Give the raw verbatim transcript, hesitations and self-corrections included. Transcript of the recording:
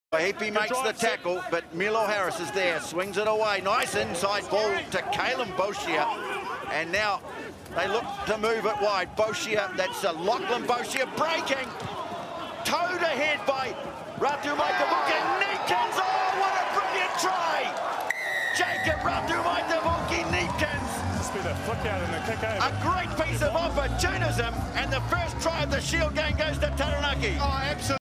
Heapy makes the tackle, but Milo Harris is there, swings it away. Nice inside ball to Caleb Boshia. And now they look to move it wide. Boshia, that's a Lachlan Boshia breaking. Towed ahead by Ratumaitavuki-Kneepkens. Oh, what a brilliant try! Jacob Ratumaitavuki-Kneepkens. Just been a flick out and a kick over. A great piece of opportunism, and the first try of the Shield game goes to Taranaki. Oh, absolutely.